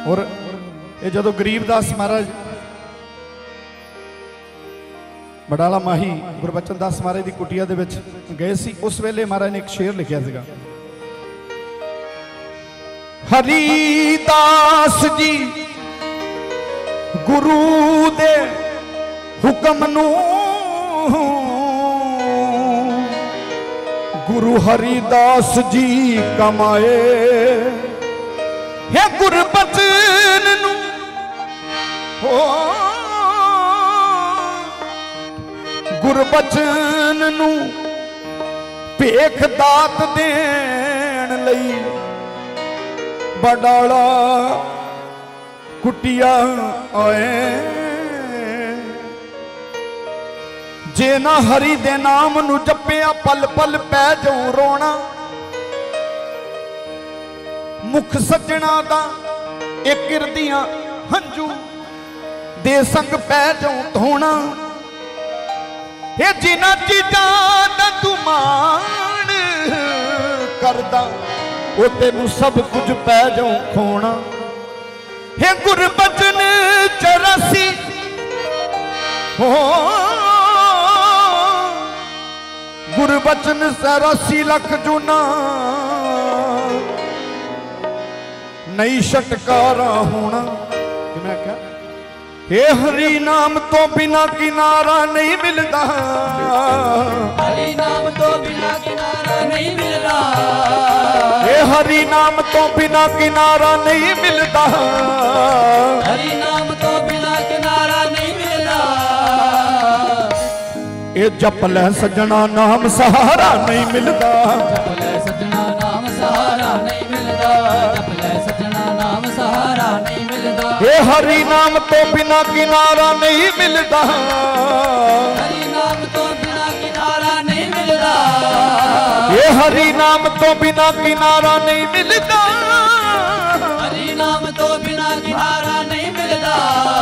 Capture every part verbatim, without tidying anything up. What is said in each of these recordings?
और ये जो गरीबदास महाराज बडाला माही गुरबचन दास महाराज की कुटिया दे विच गए सी, उस वेले महाराज ने एक शेर लिखिया सीगा। हरिदास जी गुरु दे हुक्म नू गुरु हरिदास जी कमाए है गुरबचन नू हो गुरबचन नू भेख दात देण लई बडाला कुटिया आए। जे ना हरि दे नाम नू जपिया पल पल पै जाऊं रोना, मुख सजना दा एक किरदियां हंजू दे संग पै जाऊं धोना। ये जिना चीजां दा तू मान करदा वो तेनू सब कुछ पै जाऊं खोना। हे गुरबचन चौरासी हो गुरबचन चौरासी लख जूना नहीं छटकारा होना। कि मैं क्या हे हरि नाम तो बिना किनारा नहीं मिलता, हरि नाम तो बिना किनारा नहीं मिलता, हे हरि नाम तो बिना किनारा नहीं मिलता, हरि नाम तो बिना किनारा नहीं मिलता। ये जप ले सजना नाम सहारा नहीं मिलता, जप ले सजना नाम सहारा नहीं मिलता, जप ले सजना नाम सहारा नहीं मिलता। हे हरि नाम तो बिना किनारा नहीं मिलता, हरि नाम तो बिना किनारा नहीं मिलता, हे हरि नाम तो बिना किनारा नहीं मिलता, हरि नाम तो बिना किनारा नहीं मिलता।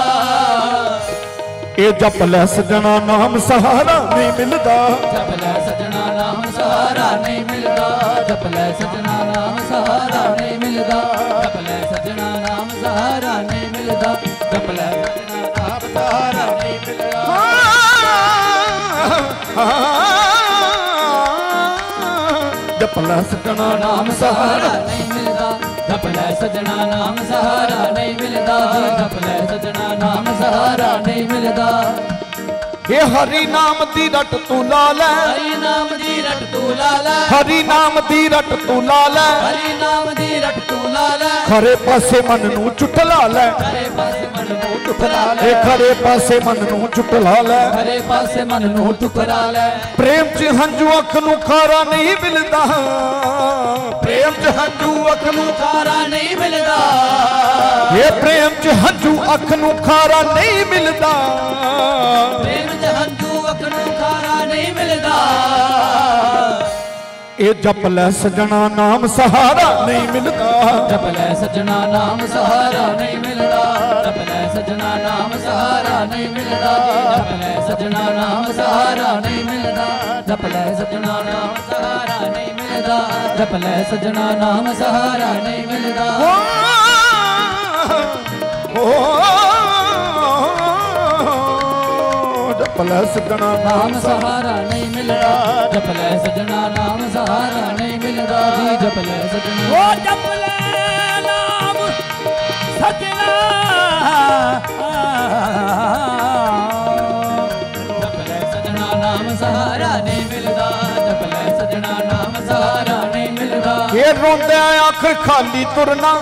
ये जप ले सजना नाम सहारा नहीं मिलता, जप ले सजना नाम सहारा नहीं मिलता, जप ले सजना नाम सहारा नहीं मिलता, जप ले सजना नाम सहारा नहीं मिलता, जप ले सजना नाम सहारा नहीं मिलता। जप ले सजना नाम सहारा नहीं मिलता, जप ले सजना नाम सहारा नहीं मिलता, जप ले सजना नाम सहारा नहीं मिलता। हे हरि नाम दी रट तू ला ले, हरि नाम दी रट तू ला ले, हरि नाम दी रट तू ला ले, हरि नाम दी रट तू ला ले, खरे पासे मन नू चुटला ले, खरे पासे मन नू टुकरा ले, हे खरे पासे मन नू चुटला ले, खरे पासे मन नू टुकरा ले। प्रेम च हंजू अख नू खारा नहीं मिलता, प्रेम च हंजू अख नू खारा नहीं मिलता, ये प्रेम च हंजू अख नू खारा नहीं मिलता, प्रेम च हंजू अख नू खारा नहीं मिलता। ये जप ले सजना नाम सहारा नहीं मिलता, जप ले सजना नाम सहारा नहीं मिलता, जप ले सजना नाम सहारा नहीं मिलता, जप ले सजना नाम सहारा नहीं मिलता, जप ले सजना नाम सहारा नहीं मिलता, जप ले सजना नाम सहारा नहीं मिलता। ओ जप ले सजना नाम सहारा नहीं मिलता, जप ले सजना नाम सहारा नहीं मिलता, जी जप ले सजना वो जप ले नाम सजना, जप ले सजना नाम सहारा नहीं मिलता, जप ले सजना नाम सहारा नहीं मिलता। ये रोंदे आखिर खाली तुरना,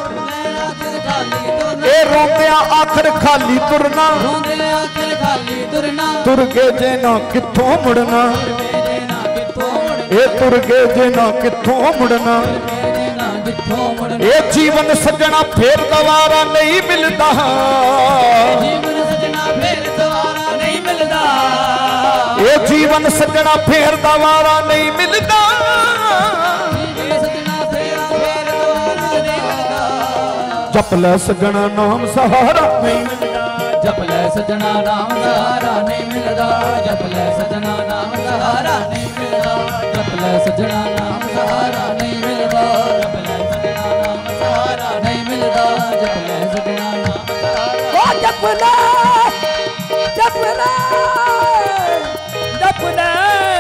ये रोंदे आखिर खाली तुरना, रोंदे आखिर खाली तुरना, तुर गए जे ना कित्थों मुड़ना, ये तुर गए जे ना कित्थों मुड़ना। ये जीवन सजना फिर दोबारा नहीं मिलता, जीवन सजना फिर दोबारा नहीं मिलता, ये जीवन सजना फिर दोबारा नहीं मिलता। सजना फिर फिर दोबारा नहीं मिलता, जप ले सजना नाम सहारा नहीं मिलता, जप ले सजना नाम सहारा नहीं मिलता, जप ले सजना नाम सहारा नहीं मिलता, जप ले सजना नाम सहारा नहीं मिलता, जप ले सजना नाम सहारा नहीं मिलता, जप ले सजना ਜਪ ਲੈ ਜਪ ਲੈ ਜਪ ਲੈ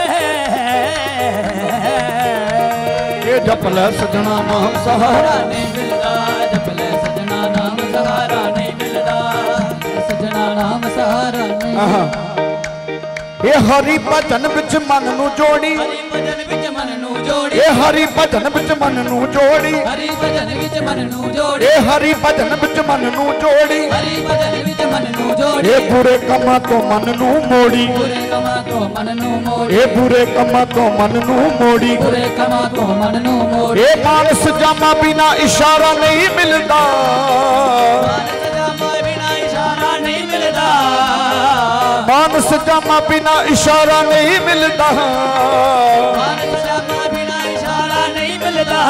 ਇਹ ਜਪ ਲੈ ਸਜਣਾ ਨਾਮ ਸਹਾਰਾ ਸਹਾਰਾ ਨਹੀਂ ਮਿਲਦਾ ਜਪ ਲੈ ਸਜਣਾ ਨਾਮ ਸਹਾਰਾ ਨਹੀਂ ਮਿਲਦਾ ਸਜਣਾ ਨਾਮ ਸਹਾਰਾ ਨਹੀਂ ਆਹਾ ਇਹ ਹਰੀ ਭਜਨ ਵਿੱਚ ਮਨ ਨੂੰ ਜੋੜੀ ਹਰੀ ਭਜਨ ਵਿੱਚ ਮਨ ਨੂੰ ਜੋੜੀ ਇਹ ਹਰੀ ਭਜਨ ਵਿੱਚ ਮਨ ਨੂੰ ਜੋੜੀ ਹਰੀ ਭਜਨ ਵਿੱਚ ਮਨ ਨੂੰ ਜੋੜੀ ਇਹ ਹਰੀ ਭਜਨ ਵਿੱਚ ਮਨ ਨੂੰ ਜੋੜੀ ਹਰੀ ਭਜਨ ਵਿੱਚ ਮਨ ਨੂੰ ਜੋੜੀ ਇਹ ਬੁਰੇ ਕੰਮਾਂ ਤੋਂ ਮਨ ਨੂੰ ਮੋੜੀ ਬੁਰੇ ਕੰਮਾਂ ਤੋਂ ਮਨ ਨੂੰ ਮੋੜੀ ਇਹ ਬੁਰੇ ਕੰਮਾਂ ਤੋਂ ਮਨ ਨੂੰ ਮੋੜੀ ਬੁਰੇ ਕੰਮਾਂ ਤੋਂ ਮਨ ਨੂੰ ਮੋੜੀ ਇਹ ਮਾਨਸ ਜਾਮਾ ਬਿਨਾ ਇਸ਼ਾਰਾ ਨਹੀਂ ਮਿਲਦਾ ਮਾਨਸ ਜਾਮਾ ਬਿਨਾ ਇਸ਼ਾਰਾ ਨਹੀਂ ਮਿਲਦਾ ਮਾਨਸ ਜਾਮਾ ਬਿਨਾ ਇਸ਼ਾਰਾ ਨਹੀਂ ਮਿਲਦਾ ਮਾਨਸ ਜਾਮਾ ਬਿਨਾ ਇਸ਼ਾਰਾ ਨਹੀਂ ਮਿਲਦਾ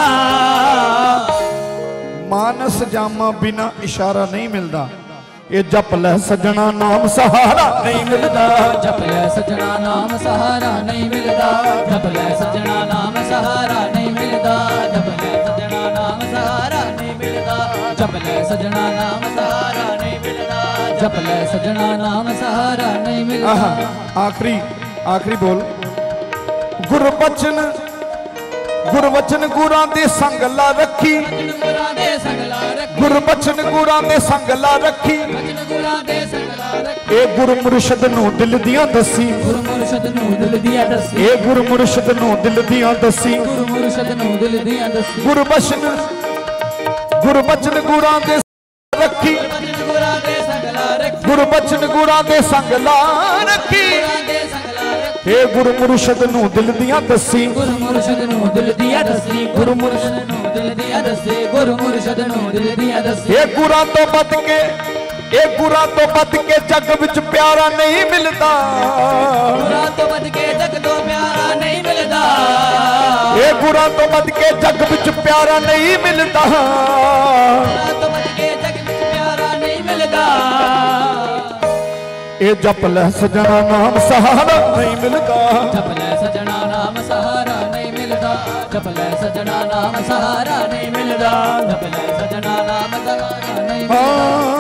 ਮਾਨਸ ਜਾਮਾ ਬਿਨਾ ਇਸ਼ਾਰਾ ਨਹੀਂ ਮਿਲਦਾ ਇਹ ਜਪ ਲੈ ਸਜਣਾ ਨਾਮ ਸਹਾਰਾ ਨਹੀਂ ਮਿਲਦਾ ਜਪ ਲੈ ਸਜਣਾ ਨਾਮ ਸਹਾਰਾ ਨਹੀਂ ਮਿਲਦਾ ਜਪ ਲੈ ਸਜਣਾ ਨਾਮ ਸਹਾਰਾ ਨਹੀਂ ਮਿਲਦਾ ਜਪ ਲੈ ਸਜਣਾ ਨਾਮ ਸਹਾਰਾ ਨਹੀਂ ਮਿਲਦਾ ਜਪ ਲੈ ਸਜਣਾ ਨਾਮ ਸਹਾਰਾ ਨਹੀਂ ਮਿਲਦਾ ਜਪ ਲੈ ਸਜਣਾ ਨਾਮ ਸਹਾਰਾ ਨਹੀਂ ਮਿਲਦਾ ਆਹਾ ਆਖਰੀ ਆਖਰੀ ਬੋਲ ਗੁਰਬਚਨ ਗੁਰਬਚਨ ਗੁਰਾਂ ਦੇ ਸੰਗ ਲਾ ਰੱਖੀ ਵਚਨ ਗੁਰਾਂ ਦੇ ਸੰਗ ਲਾ ਰੱਖੀ ਗੁਰਬਚਨ ਗੁਰਾਂ ਦੇ ਸੰਗ ਲਾ ਰੱਖੀ ਵਚਨ ਗੁਰਾਂ ਦੇ ਸੰਗ ਲਾ ਰੱਖੀ ਇਹ ਗੁਰੂ ਮੁਰਸ਼ਿਦ ਨੂੰ ਦਿਲ ਦੀਆਂ ਦੱਸੀ ਗੁਰੂ ਮੁਰਸ਼ਿਦ ਨੂੰ ਦਿਲ ਦੀਆਂ ਦੱਸੀ ਇਹ ਗੁਰੂ ਮੁਰਸ਼ਿਦ ਨੂੰ ਦਿਲ ਦੀਆਂ ਦੱਸੀ ਗੁਰੂ ਮੁਰਸ਼ਿਦ ਨੂੰ ਦਿਲ ਦੀਆਂ ਦੱਸੀ ਗੁਰਬਚਨ ਗੁਰਬਚਨ ਗੁਰਾਂ ਦੇ ਸੰਗ ਰੱਖੀ ਵਚਨ ਗੁਰਾਂ ਦੇ ਸੰਗ ਲਾ ਰੱਖੀ ਗੁਰਬਚਨ ਗੁਰਾਂ ਦੇ ਸੰਗ ਲਾ ਰੱਖੀ ਗੁਰਾਂ ਦੇ ਸੰਗ ਲਾ ਰੱਖੀ ਇਹ ਗੁਰੂ ਮੁਰਸ਼ਿਦ ਨੂੰ ਦਿਲ ਦੀਆਂ ਦੱਸੀ ਗੁਰੂ ਮੁਰਸ਼ਿਦ ਨੂੰ ਦਿਲ ਦੀਆਂ ਦੱਸੀ ਗੁਰੂ ਮੁਰਸ਼ਿਦ ਨੂੰ ਦਿਲ ਦੀਆਂ ਦੱਸੀ ਗੁਰੂ ਮੁਰਸ਼ਿਦ ਨੂੰ ਦਿਲ ਦੀਆਂ ਦੱਸੀ ਇਹ ਗੁਰਾਂ ਤੋਂ ਵੱਧ ਕੇ ਇਹ ਗੁਰਾਂ ਤੋਂ ਵੱਧ ਕੇ ਜੱਗ ਵਿੱਚ ਪਿਆਰਾ ਨਹੀਂ ਮਿਲਦਾ ਗੁਰਾਂ ਤੋਂ ਵੱਧ ਕੇ ਜਗ ਤੋਂ ਪਿਆਰਾ ਨਹੀਂ ਮਿਲਦਾ ਇਹ ਗੁਰਾਂ ਤੋਂ ਵੱਧ ਕੇ ਜੱਗ ਵਿੱਚ ਪਿਆਰਾ ਨਹੀਂ ਮਿਲਦਾ ਗੁਰਾਂ ਤੋਂ ਵੱਧ ਕੇ ਜਗ ਵਿੱਚ ਪਿਆਰਾ ਨਹੀਂ ਮਿਲਦਾ ਇਹ ਜਪ ਲੈ ਸਜਣਾ ਨਾਮ ਸਹਾਰਾ ਨਹੀਂ ਮਿਲਦਾ ਜਪ ਲੈ ਸਜਣਾ ਨਾਮ ਸਹਾਰਾ ਨਹੀਂ ਮਿਲਦਾ ਜਪ ਲੈ ਸਜਣਾ ਨਾਮ ਸਹਾਰਾ ਨਹੀਂ ਮਿਲਦਾ ਜਪ ਲੈ ਸਜਣਾ ਨਾਮ ਸਹਾਰਾ ਨਹੀਂ ਮਿਲਦਾ ਹਾਂ